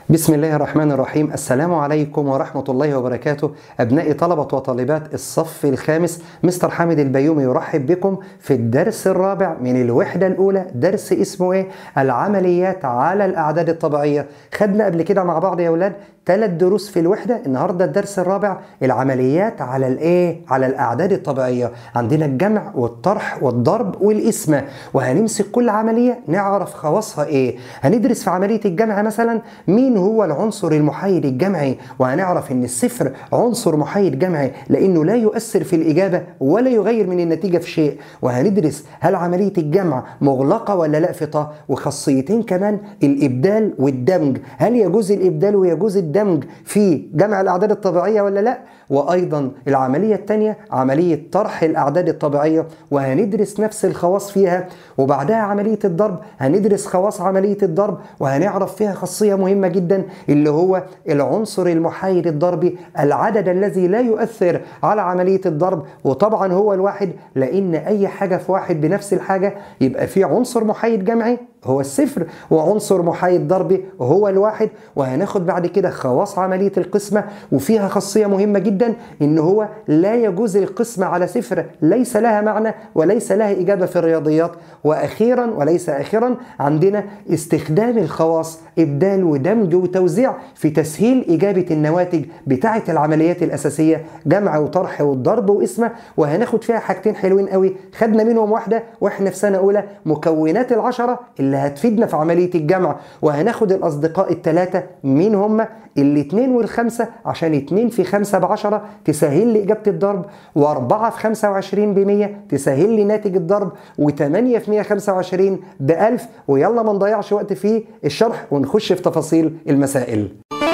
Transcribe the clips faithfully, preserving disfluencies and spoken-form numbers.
بسم الله الرحمن الرحيم. السلام عليكم ورحمة الله وبركاته. أبناء طلبة وطالبات الصف الخامس، مستر حامد البيومي يرحب بكم في الدرس الرابع من الوحدة الأولى، درس اسمه إيه؟ العمليات على الأعداد الطبيعية. خدنا قبل كده مع بعض يا أولاد ثلاث دروس في الوحدة. النهاردة الدرس الرابع، العمليات على الإيه؟ على الأعداد الطبيعية. عندنا الجمع والطرح والضرب والقسمة، وهنمسك كل عملية نعرف خواصها إيه. هندرس في عملية الجمع مثلا مين هو العنصر المحايد الجمعي، وهنعرف ان الصفر عنصر محايد جمعي لانه لا يؤثر في الاجابه ولا يغير من النتيجه في شيء. وهندرس هل عمليه الجمع مغلقه ولا لا في طه، وخاصيتين كمان الابدال والدمج، هل يجوز الابدال ويجوز الدمج في جمع الاعداد الطبيعيه ولا لا. وايضا العمليه الثانيه عمليه طرح الاعداد الطبيعيه، وهندرس نفس الخواص فيها. وبعدها عمليه الضرب هندرس خواص عمليه الضرب، وهنعرف فيها خاصيه مهمه جدا اللي هو العنصر المحايد الضربي، العدد الذي لا يؤثر على عمليه الضرب، وطبعا هو الواحد، لان اي حاجه في واحد بنفس الحاجه يبقى في عنصر محايد جمعي هو الصفر، وعنصر محايد ضربي هو الواحد. وهناخد بعد كده خواص عمليه القسمه، وفيها خاصيه مهمه جدا ان هو لا يجوز القسمه على صفر، ليس لها معنى وليس لها اجابه في الرياضيات. واخيرا وليس اخيرا عندنا استخدام الخواص ابدال ودمج وتوزيع في تسهيل اجابه النواتج بتاعه العمليات الاساسيه، جمع وطرح والضرب وقسمه. وهناخد فيها حاجتين حلوين قوي، خدنا منهم واحده واحنا في سنه اولى، مكونات العشره اللي هتفيدنا في عمليه الجمع. وهناخد الاصدقاء الثلاثه مين هم، الاثنين والخمسه، عشان اتنين في خمسه بعشره تسهل لي اجابه الضرب، واربعه في خمسه وعشرين بمية تسهل لي ناتج الضرب، وتمانيه في ميه وخمسه وعشرين بألف. ويلا ما نضيعش وقت في الشرح ونخش في تفاصيل المسائل.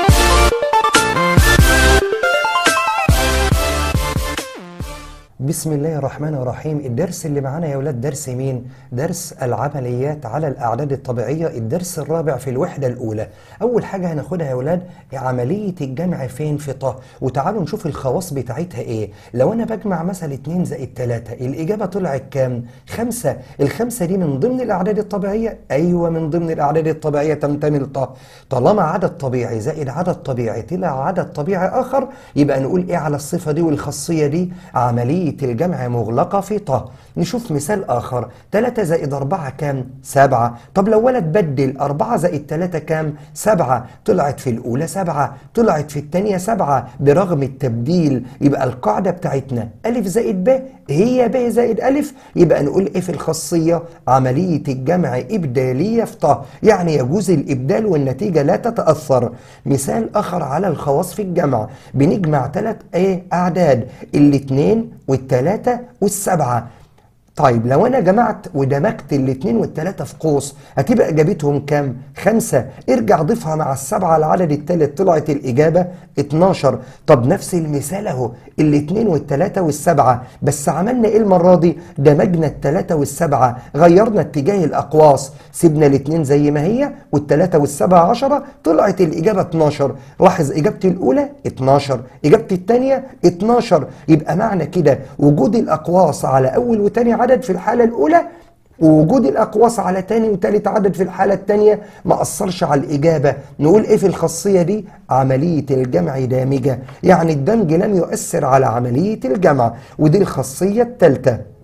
بسم الله الرحمن الرحيم. الدرس اللي معانا يا ولاد درس مين؟ درس العمليات على الأعداد الطبيعية، الدرس الرابع في الوحدة الأولى. أول حاجة هناخدها يا ولاد عملية الجمع فين في طه، وتعالوا نشوف الخواص بتاعتها إيه. لو أنا بجمع مثلا اتنين زائد تلاته، الإجابة طلعت كام؟ خمسة. الخمسة دي من ضمن الأعداد الطبيعية؟ أيوة من ضمن الأعداد الطبيعية، تنتمي لطه. طالما عدد طبيعي زائد عدد طبيعي طلع عدد طبيعي آخر، يبقى نقول إيه على الصفة دي والخاصية دي؟ عملية الجمع مغلقة في طه. نشوف مثال آخر، تلاته زائد اربعه كام؟ سبعه. طب لو ولد بدل اربعه زائد تلاته كام؟ سبعه. طلعت في الأولى سبعه، طلعت في الثانية سبعه برغم التبديل. يبقى القاعدة بتاعتنا ألف زائد ب هي ب زائد ألف. يبقى نقول إيه في الخاصية؟ عملية الجمع إبدالية في طه، يعني يجوز الإبدال والنتيجة لا تتأثر. مثال آخر على الخواص في الجمع، بنجمع ثلاث إيه أعداد، الاثنين والثلاثة والسبعة. طيب لو انا جمعت ودمجت الاثنين والثلاثة في قوس هتبقى اجابتهم كام؟ خمسة. ارجع ضيفها مع السبعة العدد الثالث، طلعت الاجابة اتناشر. طب نفس المثال اهو، الاثنين والثلاثة والسبعة، بس عملنا ايه المرة دي؟ دمجنا الثلاثة والسبعة، غيرنا اتجاه الاقواس، سيبنا الاثنين زي ما هي والثلاثة والسبعة عشرة، طلعت الاجابة اتناشر. لاحظ اجابتي الاولى اتناشر، اجابتي الثانية اتناشر. يبقى معنى كده وجود الاقواس على اول وثاني عدد في الحالة الأولى، ووجود الأقواس على تاني وتالت عدد في الحالة التانية ما أثرش على الإجابة. نقول إيه في الخاصية دي؟ عملية الجمع دامجة، يعني الدمج لم يؤثر على عملية الجمع، ودي الخاصية الثالثة.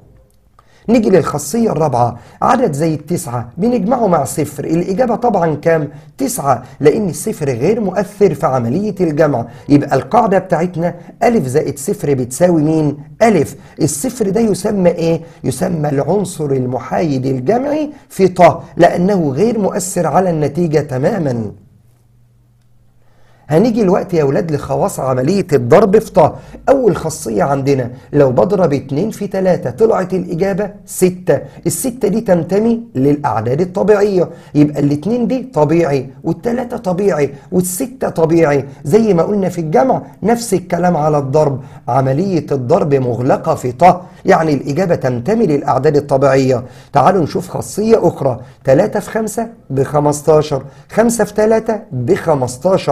نيجي للخاصية الرابعة، عدد زي التسعة بنجمعه مع صفر، الإجابة طبعا كام؟ تسعة، لأن الصفر غير مؤثر في عملية الجمع. يبقى القاعدة بتاعتنا ألف زائد صفر بتساوي مين؟ ألف. الصفر ده يسمى إيه؟ يسمى العنصر المحايد الجمعي في طه، لأنه غير مؤثر على النتيجة تماما. هنيجي الوقت يا ولاد لخواص عملية الضرب في طه. أول خاصية عندنا لو بضرب اتنين في تلاته طلعت الإجابة ستة. الستة دي تنتمي للأعداد الطبيعية، يبقى الاتنين دي طبيعي والتلاتة طبيعي والستة طبيعي. زي ما قلنا في الجمع نفس الكلام على الضرب، عملية الضرب مغلقة في طه، يعني الإجابة تنتمي للأعداد الطبيعية. تعالوا نشوف خاصية أخرى، تلاته في خمسه بخمستاشر، خمسه في تلاته بخمستاشر.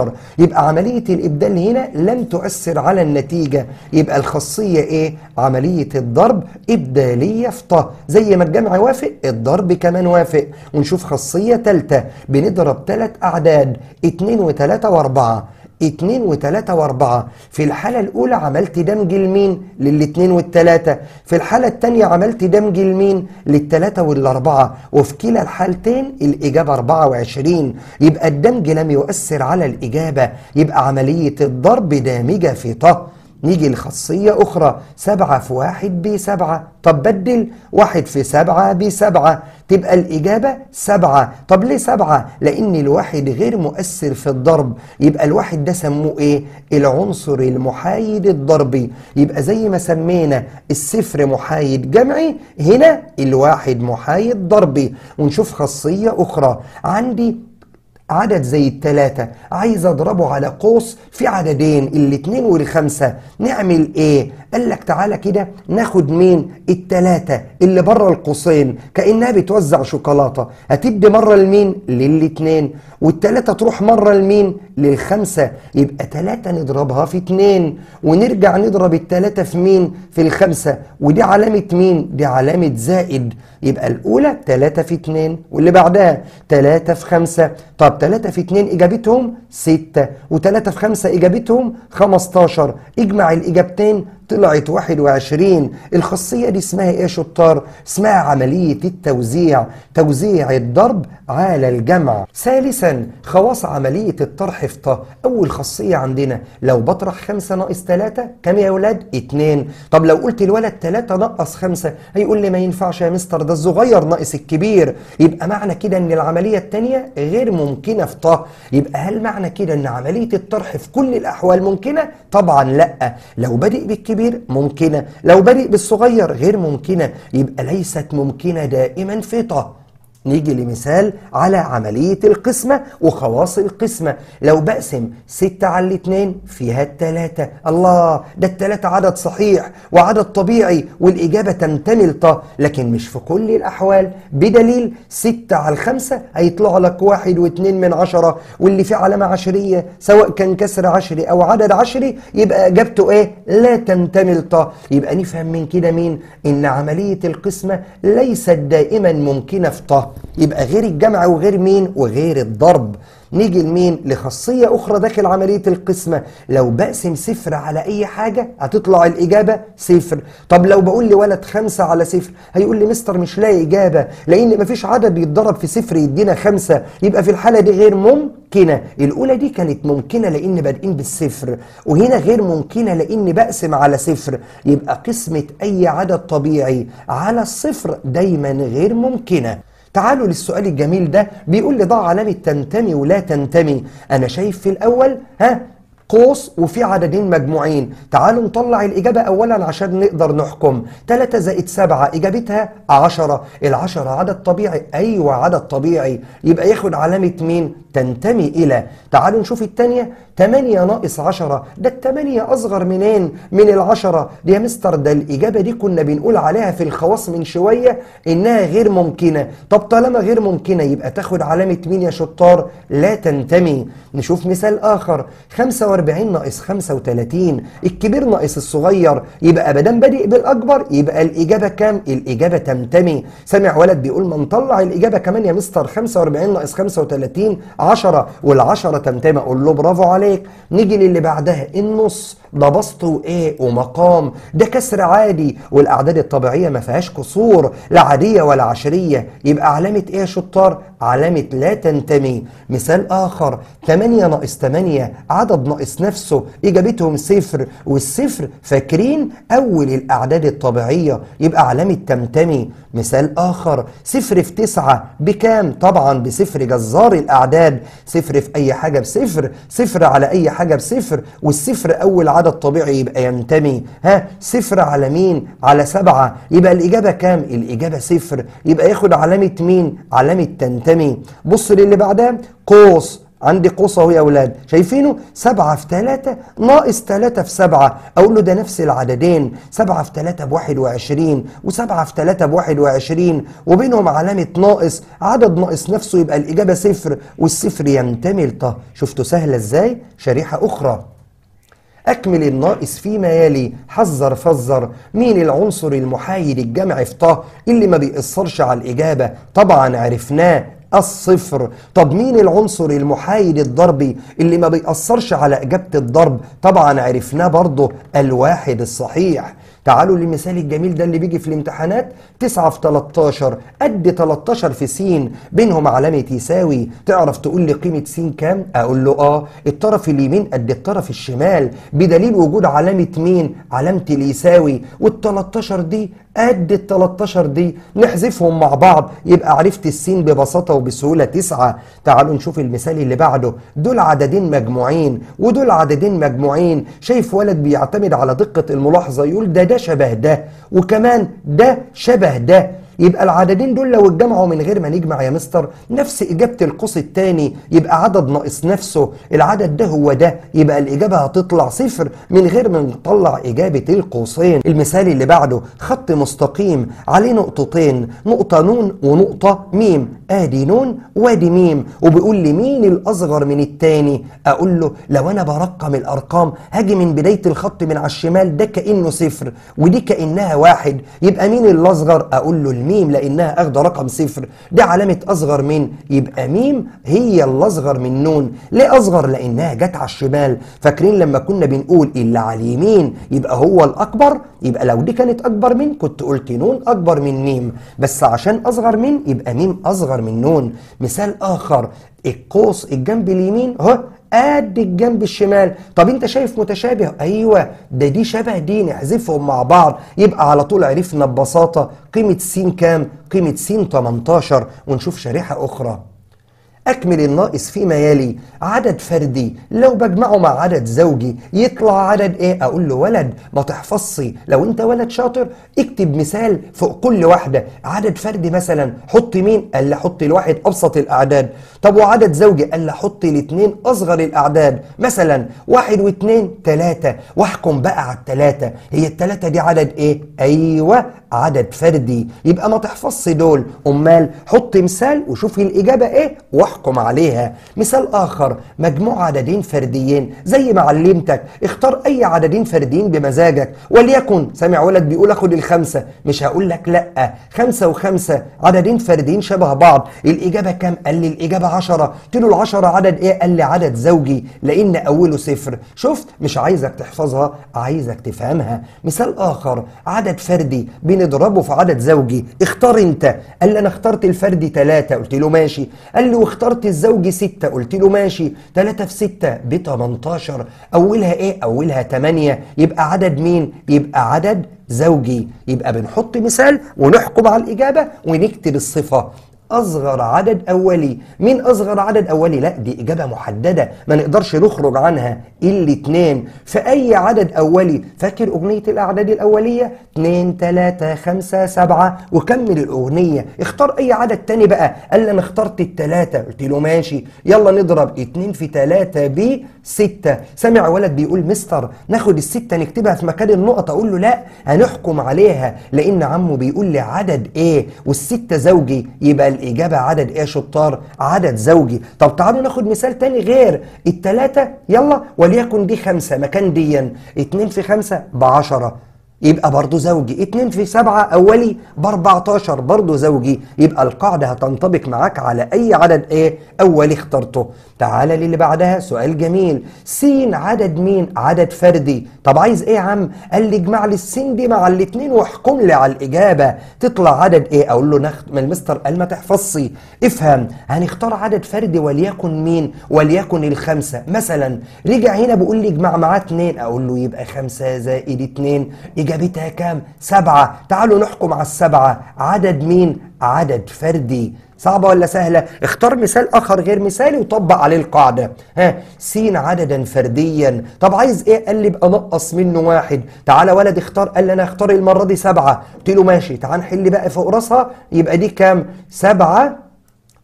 يبقى عملية الإبدال هنا لم تؤثر على النتيجة، يبقى الخاصية إيه؟ عملية الضرب إبدالية في ط. زي ما الجمع وافق الضرب كمان وافق. ونشوف خاصية تالتة، بنضرب ثلاث أعداد اتنين وتلاتة وأربعة. اتنين وتلاتة واربعة. في الحالة الأولى عملت دمج لمين؟ للاتنين والتلاتة. في الحالة التانية عملت دمج لمين؟ للتلاتة والأربعة. وفي كلا الحالتين الإجابة أربعة وعشرين. يبقى الدمج لم يؤثر على الإجابة، يبقى عملية الضرب دامجة في ط. نيجي لخاصية أخرى، سبعة في واحد بسبعة. طب بدل واحد في سبعة بسبعة، تبقى الإجابة سبعة. طب ليه سبعة؟ لأن الواحد غير مؤثر في الضرب، يبقى الواحد ده سموه إيه؟ العنصر المحايد الضربي. يبقى زي ما سمينا الصفر محايد جمعي، هنا الواحد محايد ضربي. ونشوف خاصية أخرى، عندي عدد زي التلاتة عايز اضربه على قوس في عددين الاتنين والخمسة، نعمل ايه؟ قال لك تعالى كده ناخد مين؟ التلاتة اللي بره القوسين كأنها بتوزع شوكولاتة، هتدي مرة لمين؟ للاتنين. والتلاتة تروح مرة لمين؟ للخمسة. يبقى تلاتة نضربها في اتنين، ونرجع نضرب التلاتة في مين؟ في الخمسة. ودي علامة مين؟ دي علامة زائد. يبقى الأولى تلاتة في اتنين، واللي بعدها تلاتة في خمسة. طب تلاتة في اتنين إجابتهم ستة، وتلاتة في خمسة إجابتهم خمستاشر. اجمع الإجابتين طلعت واحد وعشرين. الخاصية دي اسمها ايه يا شطار؟ اسمها عملية التوزيع، توزيع الضرب على الجمع. ثالثا خواص عملية الطرح في ط. أول خاصية عندنا، لو بطرح خمسة ناقص تلاتة كم يا ولاد؟ اتنين. طب لو قلت الولد تلاتة نقص خمسة هيقول لي ما ينفعش يا مستر، ده الصغير ناقص الكبير. يبقى معنى كده ان العملية التانية غير ممكنة في ط. يبقى هل معنى كده ان عملية الطرح في كل الأحوال ممكنة؟ طبعا لا. لو بدأ بالكبير ممكنة، لو بدأ بالصغير غير ممكنة. يبقى ليست ممكنة دائما في ط. نيجي لمثال على عملية القسمة وخواص القسمة. لو بقسم ستة على الاتنين فيها التلاتة. الله، ده التلاتة عدد صحيح وعدد طبيعي والإجابة تنتمي لط، لكن مش في كل الأحوال، بدليل ستة على الخمسة هيطلع لك واحد واتنين من عشرة، واللي فيه علامة عشرية سواء كان كسر عشري أو عدد عشري يبقى إجابته إيه؟ لا تنتمي لط. يبقى نفهم من كده مين؟ إن عملية القسمة ليست دائما ممكنة في ط. يبقى غير الجمع وغير مين؟ وغير الضرب. نيجي لمين؟ لخاصية أخرى داخل عملية القسمة. لو بقسم صفر على أي حاجة هتطلع الإجابة صفر. طب لو بقول لولد خمسة على صفر هيقول لي مستر مش لاقي إجابة، لأن مفيش عدد يتضرب في صفر يدينا خمسة. يبقى في الحالة دي غير ممكنة. الأولى دي كانت ممكنة لأن بادئين بالصفر، وهنا غير ممكنة لأن بقسم على صفر. يبقى قسمة أي عدد طبيعي على الصفر دايما غير ممكنة. تعالوا للسؤال الجميل ده، بيقول لي ضع علامة تنتمي ولا تنتمي. أنا شايف في الأول ها قوس وفي عددين مجموعين. تعالوا نطلع الإجابة أولا عشان نقدر نحكم. تلاتة زائد سبعة إجابتها عشرة. العشرة عدد طبيعي؟ أيوة عدد طبيعي، يبقى ياخد علامة مين؟ تنتمي إلى. تعالوا نشوف التانية، تمانية ناقص عشرة. ده التمانية أصغر منين؟ من العشرة. دي يا مستر ده الإجابة دي كنا بنقول عليها في الخواص من شوية إنها غير ممكنة. طب طالما غير ممكنة يبقى تاخد علامة مين يا شطار؟ لا تنتمي. نشوف مثال آخر، خمسة وأربعين ناقص خمسة وتلاتين. الكبير ناقص الصغير، يبقى بدل بادئ بالأكبر يبقى الإجابة كام؟ الإجابة تنتمي. سامع ولد بيقول ما نطلع الإجابة كمان يا مستر، خمسة وأربعين ناقص خمسة وتلاتين عشرة، والعشرة تنتمي. أقول له برافو عليك. نيجي للي بعدها، النص ده بسط وايه ومقام، ده كسر عادي، والاعداد الطبيعيه ما فيهاش كسور لا عاديه ولا عشريه. يبقى علامه ايه يا شطار؟ علامه لا تنتمي. مثال اخر، تمانية ناقص تمانية عدد ناقص نفسه، اجابتهم صفر، والصفر فاكرين اول الاعداد الطبيعيه، يبقى علامه تنتمي. مثال اخر، صفر في تسعة بكام؟ طبعا بصفر جزار الاعداد، صفر في اي حاجه بصفر، صفر على اي حاجه بصفر، والصفر اول عدد طبيعي يبقى ينتمي. ها، صفر على مين؟ على سبعة، يبقى الإجابة كام؟ الإجابة صفر، يبقى ياخد علامة مين؟ علامة تنتمي. بص للي بعدها، قوس عندي قوس اهو يا اولاد، شايفينه؟ سبعة في تلاتة ناقص تلاتة في سبعة، اقول له ده نفس العددين، سبعة في تلاتة بواحد وعشرين وسبعة في تلاتة بواحد وعشرين وبينهم علامة ناقص، عدد ناقص نفسه يبقى الإجابة صفر، والصفر ينتمي لطه. شفتوا سهلة ازاي؟ شريحة أخرى. أكمل الناقص فيما يلي، حذر فذر. مين العنصر المحايد الجمع في طه اللي ما بيأثرش على الإجابة؟ طبعا عرفناه، الصفر. طب مين العنصر المحايد الضربي اللي ما بيأثرش على إجابة الضرب؟ طبعا عرفناه برضه، الواحد الصحيح. تعالوا للمثال الجميل ده اللي بيجي في الامتحانات، تسعة في تلتاشر قد تلتاشر في س، بينهم علامة يساوي. تعرف تقول لي قيمة س كام؟ أقول له آه، الطرف اليمين قد الطرف الشمال، بدليل وجود علامة مين؟ علامة اليساوي. والتلتاشر دي قد التلتاشر دي، نحذفهم مع بعض يبقى عرفت السين ببساطة وبسهولة تسعة. تعالوا نشوف المثال اللي بعده، دول عددين مجموعين ودول عددين مجموعين. شايف ولد بيعتمد على دقة الملاحظة، يقول ده ده شبه ده وكمان ده شبه ده، يبقى العددين دول لو اتجمعوا من غير ما نجمع يا مستر نفس إجابة القوس الثاني، يبقى عدد ناقص نفسه، العدد ده هو ده، يبقى الإجابة هتطلع صفر من غير ما نطلع إجابة القوسين. المثال اللي بعده، خط مستقيم عليه نقطتين، نقطة نون ونقطة ميم، آدي نون وادي ميم، وبيقول لي مين الأصغر من التاني؟ أقول له لو أنا برقم الأرقام هاجي من بداية الخط من على الشمال، ده كأنه صفر ودي كأنها واحد، يبقى مين الأصغر؟ أقول له ميم لأنها أخذ رقم صفر، ده علامة أصغر من، يبقى ميم هي الأصغر من نون. ليه أصغر؟ لأنها جت على الشمال. فاكرين لما كنا بنقول اللي على اليمين يبقى هو الأكبر؟ يبقى لو دي كانت أكبر من كنت قلت نون أكبر من ميم، بس عشان أصغر من يبقى ميم أصغر من نون. مثال آخر، القوس الجنب اليمين اهو قد الجنب الشمال. طب انت شايف متشابه؟ ايوه، ده دي شبه دي، نحذفهم مع بعض يبقى على طول عرفنا ببساطه قيمه س كام؟ قيمه س تمنتاشر. ونشوف شريحه اخرى، أكمل الناقص فيما يلي، عدد فردي لو بجمعه مع عدد زوجي يطلع عدد إيه؟ أقول له ولد ما تحفظش، لو أنت ولد شاطر اكتب مثال فوق كل واحدة. عدد فردي مثلا حط مين؟ قال لي حط الواحد أبسط الأعداد. طب وعدد زوجي؟ قال لي حط الاثنين أصغر الأعداد، مثلا واحد واثنين تلاتة، واحكم بقى على التلاتة، هي التلاتة دي عدد إيه؟ أيوه عدد فردي، يبقى ما تحفظش دول، أمال حط مثال وشوف الإجابة إيه واحكم عليها. مثال آخر، مجموع عددين فرديين زي ما علمتك، اختار أي عددين فرديين بمزاجك، وليكن سامع ولد بيقول أخد الخمسة، مش هقول لك لأ، خمسة وخمسة عددين فرديين شبه بعض، الإجابة كام؟ قال لي الإجابة عشرة. قلت له العشرة عدد إيه؟ قال لي عدد زوجي لأن أوله صفر. شفت؟ مش عايزك تحفظها، عايزك تفهمها. مثال آخر، عدد فردي بنضربه في عدد زوجي، اختار أنت. قال لي أنا اخترت الفردي تلاتة، قلت له ماشي. قال لي واخترت الزوجي ستة، قلت له ماشي. تلاتة في ستة ب تمنتاشر، أولها إيه؟ أولها تمانية، يبقى عدد مين؟ يبقى عدد زوجي. يبقى بنحط مثال ونحكم على الإجابة ونكتب الصفة. أصغر عدد أولي، مين أصغر عدد أولي؟ لا دي إجابة محددة ما نقدرش نخرج عنها، الاتنين. في أي عدد أولي؟ فاكر أغنية الأعداد الأولية؟ اتنين تلاتة خمسة سبعة، وكمل الأغنية. اختار أي عدد تاني بقى. قال لي أنا اخترت التلاتة، قلت له ماشي، يلا نضرب اتنين في تلاتة ب ستة. سمع ولد بيقول مستر ناخد الستة نكتبها في مكان النقط، أقول له لا هنحكم عليها لأن عمه بيقول لي عدد إيه والستة زوجي، يبقى الإجابة عدد إيه يا شطار؟ عدد زوجي. طب تعالوا ناخد مثال تاني غير التلاتة، يلا، وليكن دي خمسة مكان ديا، اتنين في خمسة بعشرة، يبقى برضو زوجي. اتنين في سبعة أولي باربعتاشر، برضو زوجي. يبقى القاعدة هتنطبق معاك على أي عدد إيه أولي اخترته. تعالى للي بعدها، سؤال جميل، س عدد مين؟ عدد فردي. طب عايز إيه يا عم؟ قال لي اجمع لي السين دي مع الاتنين واحكم لي على الإجابة تطلع عدد إيه؟ أقول له نخ... ما المستر قال ما تحفظش، افهم. هنختار عدد فردي وليكن مين؟ وليكن الخمسة مثلا. رجع هنا بيقول لي اجمع معاه اتنين، أقول له يبقى خمسة زائد اتنين إجابتها كام؟ سبعة. تعالوا نحكم على السبعة، عدد مين؟ عدد فردي. صعبة ولا سهلة؟ اختار مثال آخر غير مثالي وطبق عليه القاعدة. ها، س عددا فرديا. طب عايز ايه؟ قال لي بقى نقص منه واحد. تعالى ولد اختار، قال لي انا اختار المرة دي سبعة، قلت له ماشي. تعال نحل بقى فوق راسها، يبقى دي كام؟ سبعة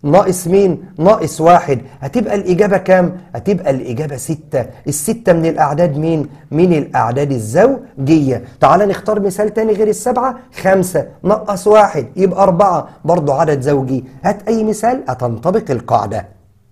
ناقص مين؟ ناقص واحد. هتبقى الإجابة كام؟ هتبقى الإجابة ستة. الستة من الأعداد مين؟ من الأعداد الزوجية. تعال نختار مثال تاني غير السبعة. خمسة نقص واحد يبقى أربعة، برضو عدد زوجي. هات أي مثال هتنطبق القاعدة.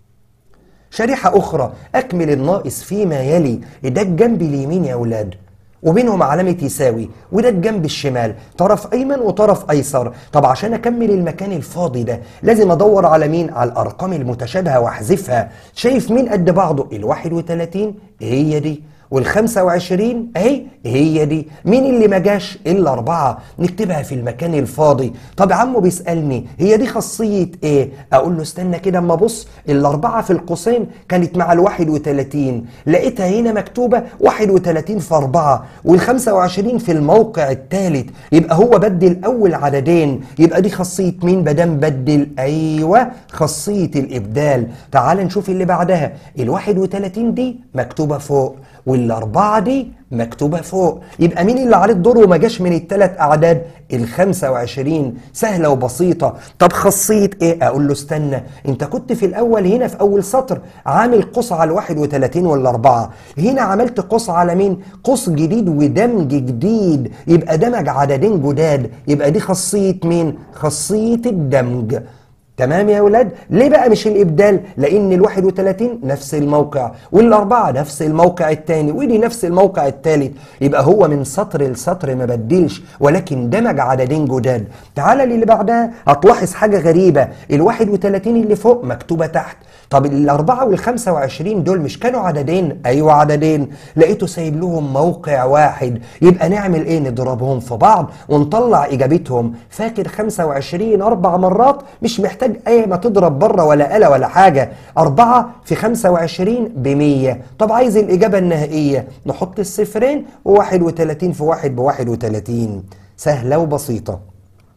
شريحة أخرى، أكمل الناقص فيما يلي. ده الجنب اليمين يا أولاد وبينهم علامة يساوي، وده الجنب الشمال، طرف أيمن وطرف أيسر. طب عشان أكمل المكان الفاضي ده لازم أدور على مين؟ على الأرقام المتشابهة وأحذفها. شايف مين قد بعضه؟ الواحد وتلاتين هي دي، والخمسة وعشرين اهي هي دي. مين اللي ما جاش؟ الا أربعة. نكتبها في المكان الفاضي. طب عمو بيسألني هي دي خاصية ايه؟ اقول له استنى كده اما ابص. الأربعة في القوسين كانت مع الواحد وتلاتين، لقيتها هنا مكتوبة واحد وتلاتين في أربعة، والخمسة وعشرين في الموقع الثالث. يبقى هو بدل أول عددين. يبقى دي خاصية مين بدام بدل؟ أيوة خاصية الإبدال. تعال نشوف اللي بعدها. الواحد وتلاتين دي مكتوبة فوق، والأربعة دي مكتوبة فوق. يبقى مين اللي عليه الدور وما جاش من الثلاث أعداد؟ الخمسة وعشرين. سهلة وبسيطة. طب خاصية إيه؟ أقول له استنى، أنت كنت في الأول هنا في أول سطر عامل قوس على الواحد وتلاتين والأربعة، هنا عملت قوس على مين؟ قوس جديد ودمج جديد. يبقى دمج عددين جداد. يبقى دي خاصية مين؟ خاصية الدمج. تمام يا ولاد؟ ليه بقى مش الإبدال؟ لأن الواحد وتلاتين نفس الموقع، والأربعة نفس الموقع التاني، ودي نفس الموقع التالت. يبقى هو من سطر لسطر ما بدلش، ولكن دمج عددين جداد. تعالى للي بعدها، هتلاحظ حاجة غريبة. الواحد وتلاتين اللي فوق مكتوبة تحت. طب الأربعة والخمسة وعشرين دول مش كانوا عددين؟ أيوة عددين. لقيته سايب لهم موقع واحد. يبقى نعمل إيه؟ نضربهم في بعض ونطلع إجابتهم. فاكر خمسة وعشرين أربع مرات؟ مش محتاج أي ما تضرب بره ولا آلة ولا حاجة. أربعة في خمسة وعشرين بمية. طب عايز الإجابة النهائية، نحط الصفرين، وواحد وتلاتين في واحد بواحد وتلاتين. سهلة وبسيطة.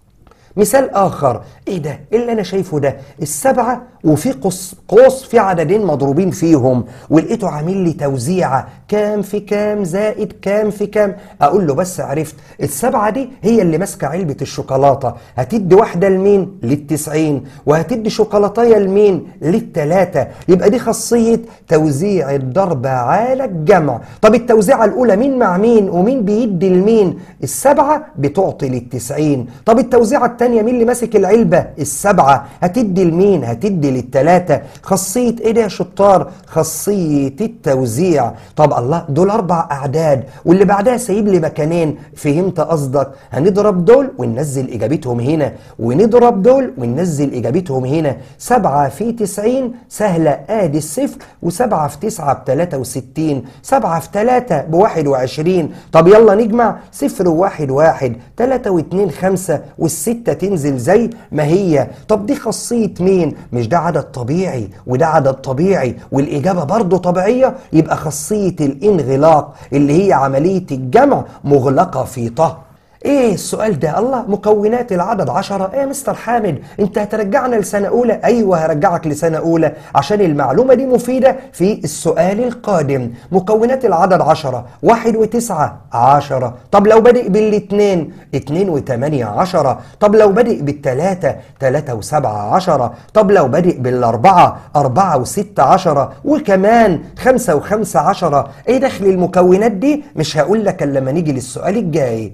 مثال آخر. إيه ده؟ إيه اللي أنا شايفه ده؟ السبعة وفي قوس قوس في عددين مضروبين فيهم، ولقيته عامل لي توزيعة كام في كام زائد كام في كام. أقول له بس عرفت، السبعة دي هي اللي ماسكة علبة الشوكولاتة. هتدي واحدة لمين؟ للتسعين، وهتدي شوكولاتاية لمين؟ للتلاتة. يبقى دي خاصية توزيع الضرب على الجمع. طب التوزيعة الأولى مين مع مين ومين بيدي لمين؟ السبعة بتعطي للتسعين. طب التوزيعة التانية مين اللي ماسك العلبة؟ السبعة. هتدي لمين؟ هتدي للتلاتة. خاصية ايه ده يا شطار؟ خاصية التوزيع. طب الله، دول أربع أعداد واللي بعدها سايب لي مكانين. فهمت قصدك؟ هنضرب دول وننزل إجابتهم هنا، ونضرب دول وننزل إجابتهم هنا. سبعة في تسعين سهلة، آدي الصفر، وسبعة في تسعة بتلاتة وستين، سبعة في تلاتة بواحد وعشرين. طب يلا نجمع، صفر وواحد واحد، تلاتة واتنين خمسة، والستة تنزل زي ما هي. طب دي خاصية مين؟ مش ده عدد طبيعي وده عدد طبيعي والإجابة برضه طبيعية؟ يبقى خاصية الانغلاق اللي هي عملية الجمع مغلقة في طه. ايه السؤال ده؟ الله، مكونات العدد عشرة. ايه يا مستر حامد، انت هترجعنا لسنة اولى؟ ايوه هرجعك لسنة اولى عشان المعلومة دي مفيدة في السؤال القادم. مكونات العدد عشرة، واحد وتسعة عشرة. طب لو بدأ بالاتنين، اتنين وتمانية عشرة. طب لو بدأ بالتلاتة، تلاتة وسبعة عشرة. طب لو بدأ بالاربعة، اربعة وستة عشرة. وكمان خمسة وخمسة عشرة. ايه دخل المكونات دي؟ مش هقول لك الا لما نيجي للسؤال الجاي.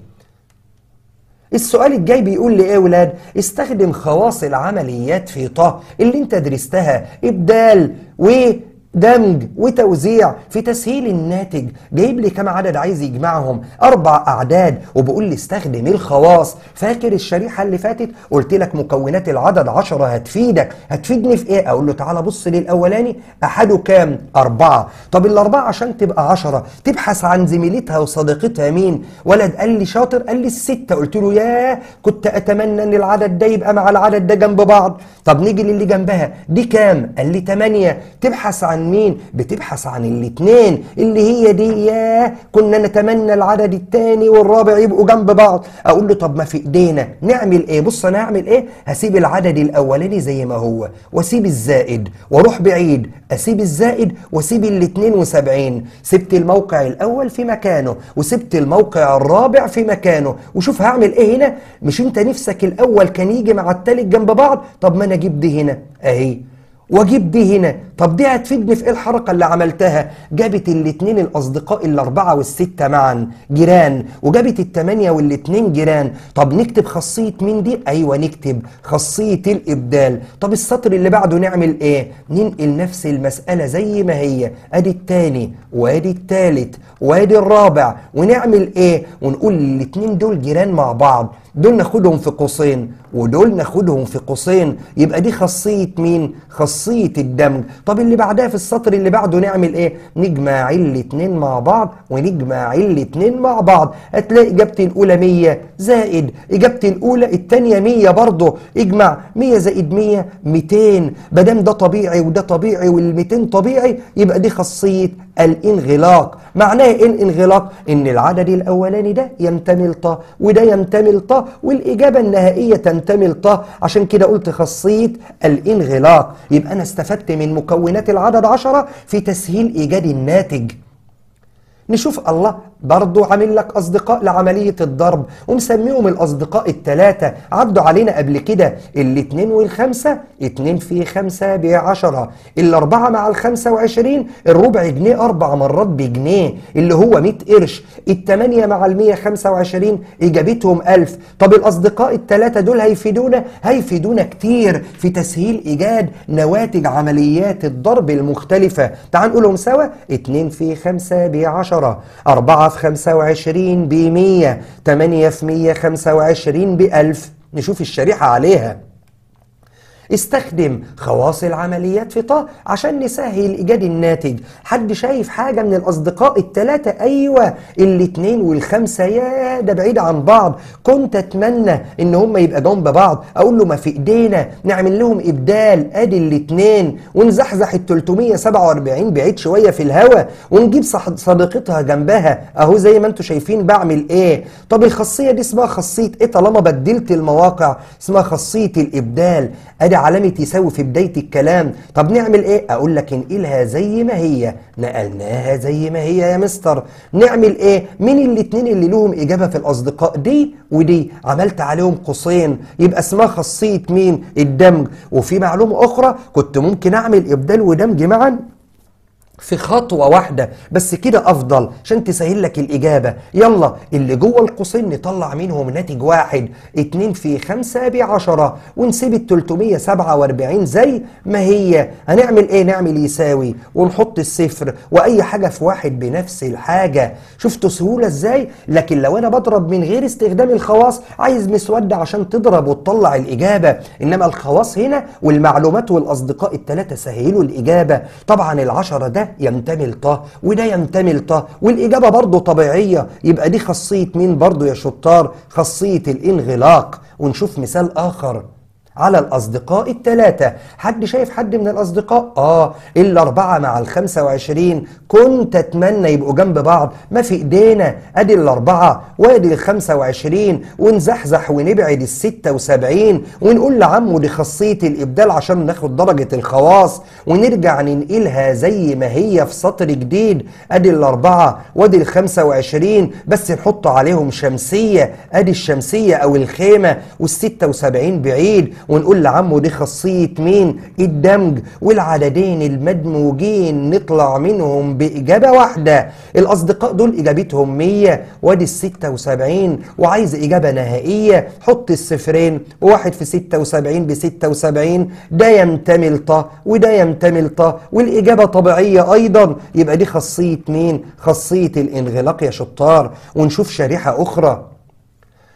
السؤال الجاي بيقول لي ايه يا ولاد؟ استخدم خواص العمليات في طه اللي انت درستها، ابدال ودمج وتوزيع في تسهيل الناتج. جايب لي كام عدد عايز يجمعهم؟ اربع اعداد، وبقول لي استخدم الخواص. فاكر الشريحه اللي فاتت قلت لك مكونات العدد عشرة هتفيدك. هتفيدني في ايه؟ اقول له تعالى بص للاولاني، احده كام؟ اربعة. طب الاربعه عشان تبقى عشرة تبحث عن زميلتها وصديقتها مين؟ ولد قال لي شاطر، قال لي الستة. قلت له ياه، كنت اتمنى ان العدد ده يبقى مع العدد ده جنب بعض. طب نيجي للي جنبها، دي كام؟ قال لي تمانية. تبحث عن عن مين؟ بتبحث عن الاتنين اللي هي دي. ياه كنا نتمنى العدد التاني والرابع يبقوا جنب بعض. اقول له طب ما في ايدينا نعمل ايه؟ بص انا هعمل ايه؟ هسيب العدد الاولاني زي ما هو واسيب الزائد واروح بعيد، اسيب الزائد واسيب ال اتنين وسبعين. سبت الموقع الاول في مكانه وسبت الموقع الرابع في مكانه. وشوف هعمل ايه هنا. مش انت نفسك الاول كان يجي مع التالت جنب بعض؟ طب ما انا اجيب دي هنا اهي واجيب دي هنا. طب دي هتفيدني في ايه الحركه اللي عملتها؟ جابت الاتنين الاصدقاء الاربعه والسته معا جيران، وجابت التمانيه والاتنين جيران. طب نكتب خاصيه مين دي؟ ايوه نكتب خاصيه الابدال. طب السطر اللي بعده نعمل ايه؟ ننقل نفس المساله زي ما هي، ادي التاني وادي التالت وادي الرابع، ونعمل ايه؟ ونقول الاتنين دول جيران مع بعض، دول ناخدهم في قوسين ودول ناخدهم في قوسين، يبقى دي خاصيه مين؟ خاصيه الدمج. طب اللي بعدها في السطر اللي بعده نعمل ايه؟ نجمع الاتنين مع بعض ونجمع الاتنين مع بعض. هتلاقي اجابتي الاولى مية زائد اجابتي الاولى التانية مية برضه. اجمع مية زائد مية ميتين. مادام ده طبيعي وده طبيعي والميتين طبيعي يبقى دي خاصيه الانغلاق. معناه ايه الانغلاق؟ ان العدد الاولاني ده ينتمي لطه وده ينتمي لطه والاجابه النهائيه تنتمي لطه، عشان كده قلت خاصيه الانغلاق. يبقى انا استفدت من مكونات العدد عشرة في تسهيل ايجاد الناتج. نشوف الله برضو عامل لك أصدقاء لعملية الضرب ومسميهم الأصدقاء التلاتة، عدوا علينا قبل كده. الاتنين والخمسة، اتنين في خمسة بعشرة. الأربعة مع الخمسة وعشرين، الربع جنيه أربع مرات بجنيه اللي هو مية قرش. التمانية مع المية خمسة وعشرين إجابتهم ألف. طب الأصدقاء التلاتة دول هيفيدونا؟ هيفيدونا كتير في تسهيل إيجاد نواتج عمليات الضرب المختلفة. تعال نقولهم سوا. اتنين في خمسة بعشرة، أربعة في خمسة وعشرين بمية، تمانية في مية خمسة وعشرين بألف. نشوف الشريحة عليها. استخدم خواص العمليات في طه عشان نسهل إيجاد الناتج. حد شايف حاجة من الأصدقاء التلاتة؟ أيوة الاتنين والخمسة. يا ده بعيد عن بعض، كنت أتمنى إن هم يبقى جنب بعض. أقول له ما في إيدينا نعمل لهم إبدال. أدي الاتنين ونزحزح ال تلتمية سبعة وأربعين بعيد شوية في الهوا ونجيب صديقتها جنبها أهو زي ما أنتوا شايفين بعمل إيه. طب الخاصية دي اسمها خاصية إيه طالما بدلت المواقع؟ اسمها خاصية الإبدال. أدي علامة يساوي في بداية الكلام. طب نعمل ايه؟ اقول لك انقلها زي ما هي. نقلناها زي ما هي يا مستر. نعمل ايه؟ مين الاتنين اللي لهم اجابة في الاصدقاء؟ دي ودي، عملت عليهم قوسين يبقى اسمها خاصية مين؟ الدمج. وفي معلومة اخرى، كنت ممكن اعمل ابدال ودمج معا في خطوة واحدة بس كده أفضل عشان تسهل لك الإجابة. يلا اللي جوه القوسين نطلع منهم ناتج واحد. اتنين في خمسة بعشرة ونسيب ال تلتمية سبعة وأربعين زي ما هي. هنعمل إيه؟ نعمل يساوي ونحط الصفر وأي حاجة في واحد بنفس الحاجة. شفتوا سهولة إزاي؟ لكن لو أنا بضرب من غير استخدام الخواص عايز مسودة عشان تضرب وتطلع الإجابة، إنما الخواص هنا والمعلومات والأصدقاء التلاتة سهلوا الإجابة. طبعا العشرة ده ينتمي لطه وده ينتمي لطه والإجابة برضو طبيعية. يبقى دي خاصية مين برضو يا شطار؟ خاصية الانغلاق. ونشوف مثال آخر على الأصدقاء التلاتة. حد شايف حد من الأصدقاء؟ آه الأربعة مع الخمسة وعشرين كنت أتمنى يبقوا جنب بعض. ما في إيدينا. أدي الأربعة وأدي الخمسة وعشرين ونزحزح ونبعد الستة وسبعين ونقول لعمو دي خاصية الإبدال عشان ناخد درجة الخواص ونرجع ننقلها زي ما هي في سطر جديد. أدي الأربعة وأدي الخمسة وعشرين بس نحط عليهم شمسية. أدي الشمسية أو الخيمة والستة وسبعين بعيد ونقول لعمو دي خاصية مين؟ الدمج. والعددين المدموجين نطلع منهم بإجابة واحدة. الأصدقاء دول إجابتهم مية وادي الستة وسبعين وعايز إجابة نهائية. حط الصفرين وواحد في ستة وسبعين بستة وسبعين. ده ينتمي لطه وده ينتمي لطه والإجابة طبيعية أيضا. يبقى دي خاصية مين؟ خاصية الانغلاق يا شطار. ونشوف شريحة أخرى.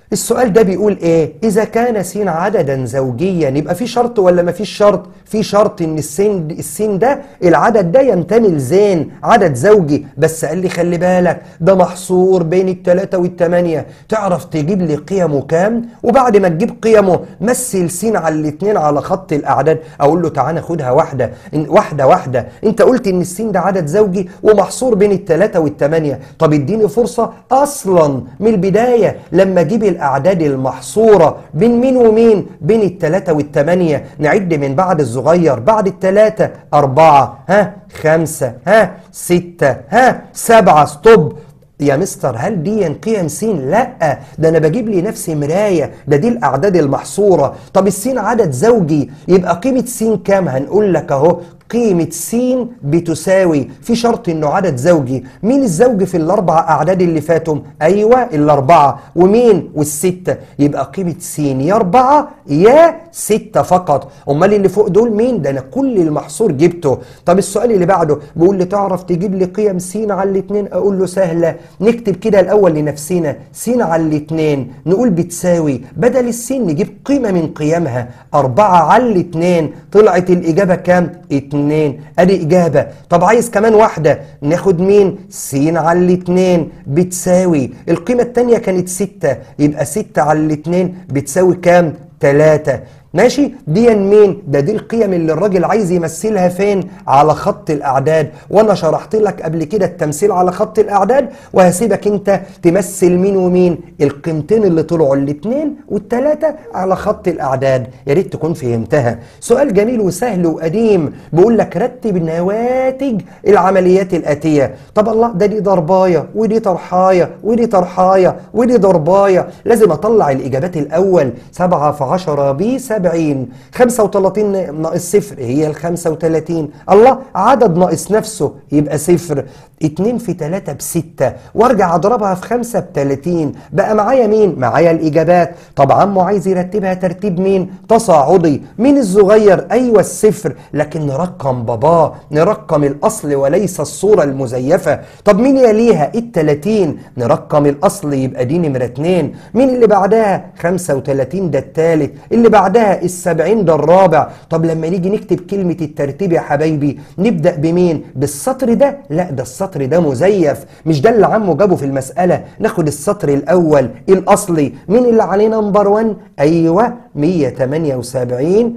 السؤال ده بيقول ايه؟ اذا كان س عددا زوجيا يبقى في شرط ولا ما فيش شرط؟ في شرط ان السين السين ده العدد ده ينتمي لزين عدد زوجي، بس قال لي خلي بالك ده محصور بين الثلاثة والثمانية. تعرف تجيب لي قيمه كام؟ وبعد ما تجيب قيمه مثل س على الاثنين على خط الاعداد. اقول له تعالى خدها واحده واحده واحده. انت قلت ان السين ده عدد زوجي ومحصور بين الثلاثة والثمانية، طب اديني فرصه اصلا من البدايه لما اجيب الاعداد المحصوره بين مين ومين؟ بين الثلاثة والثمانية. نعد من بعد الصغير، بعد الثلاثة أربعة، ها خمسة، ها ستة، ها سبعة. ستوب يا مستر، هل دي قيم س؟ لا، ده انا بجيب لي نفسي مرايه، ده دي الاعداد المحصوره. طب السين عدد زوجي يبقى قيمه س كام؟ هنقول لك اهو قيمة س بتساوي، في شرط انه عدد زوجي. مين الزوج في الاربع اعداد اللي فاتوا؟ ايوه الاربعة. ومين؟ والستة. يبقى قيمة س يا اربعة يا ستة فقط. امال اللي فوق دول مين؟ ده انا كل المحصور جبته. طب السؤال اللي بعده بيقول لي تعرف تجيب لي قيم س على الاثنين؟ اقول له سهلة، نكتب كده الاول لنفسنا س على الاثنين، نقول بتساوي بدل السين نجيب قيمة من قيمها أربعة على الاثنين. طلعت الاجابة كام؟ اتنين. ادي اجابه. طب عايز كمان واحده، ناخد مين؟ س على الاثنين بتساوي القيمه الثانيه كانت ستة، يبقى ستة على الاثنين بتساوي كام؟ تلاتة. ماشي؟ دي مين؟ ده دي القيم اللي الراجل عايز يمثلها فين؟ على خط الاعداد. وانا شرحت لك قبل كده التمثيل على خط الاعداد، وهسيبك انت تمثل مين ومين؟ القيمتين اللي طلعوا الاثنين والثلاثه على خط الاعداد. يا ريت تكون فهمتها. سؤال جميل وسهل وقديم، بيقول لك رتب نواتج العمليات الاتيه. طب الله، ده دي ضربايه ودي طرحايه ودي طرحايه ودي ضربايه، لازم اطلع الاجابات الاول. سبعة في عشرة ب سبعين. خمسة وثلاثين ناقص صفر هي ال خمسة وثلاثين. الله، عدد ناقص نفسه يبقى صفر. اتنين في تلاتة بستة، وارجع اضربها في خمسة بتلاتين. بقى معايا مين؟ معايا الاجابات. طب عمو عايز يرتبها ترتيب مين؟ تصاعدي. مين الصغير؟ ايوه الصفر، لكن نرقم باباه، نرقم الاصل وليس الصوره المزيفه. طب مين يليها؟ التلاتين، نرقم الاصل يبقى دي نمره اتنين. مين اللي بعدها؟ خمسة وتلاتين ده التالت، اللي بعدها السبعين ده الرابع. طب لما نيجي نكتب كلمه الترتيب يا حبايبي نبدا بمين؟ بالسطر ده؟ لا، ده السطر ده مزيف، مش ده اللي عمه جابه في المساله. ناخد السطر الاول الاصلي. مين اللي عليه نمبر واحد؟ ايوه مية وتمانية وسبعين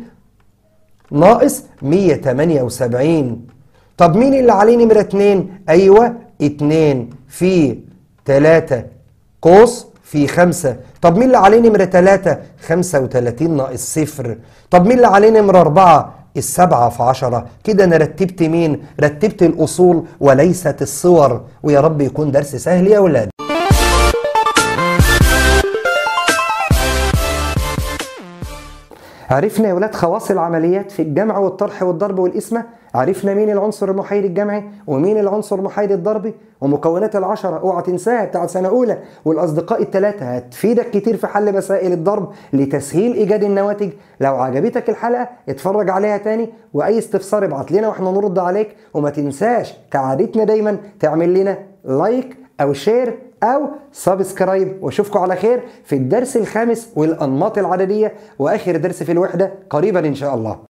ناقص مية وتمانية وسبعين. طب مين اللي عليه نمره اتنين؟ ايوه اتنين في تلاتة قوس في خمسة. طب مين اللي عليه نمره تلاتة؟ خمسة وتلاتين ناقص صفر. طب مين اللي عليه نمره اربعة؟ السبعة في عشرة. كده أنا رتبت مين؟ رتبت الأصول وليست الصور. ويا رب يكون درس سهل يا أولاد. عرفنا يا ولاد خواص العمليات في الجمع والطرح والضرب والقسمة. عرفنا مين العنصر المحايد الجمعي ومين العنصر المحايد الضربي، ومكونات العشرة اوعى تنساها بتاعت سنة أولى، والأصدقاء الثلاثة هتفيدك كتير في حل مسائل الضرب لتسهيل إيجاد النواتج. لو عجبتك الحلقة اتفرج عليها تاني، وأي استفسار ابعت لنا واحنا نرد عليك. وما تنساش كعادتنا دايما تعمل لنا لايك أو شير أو سبسكرايب. واشوفكم على خير في الدرس الخامس والأنماط العددية وآخر درس في الوحدة قريبا إن شاء الله.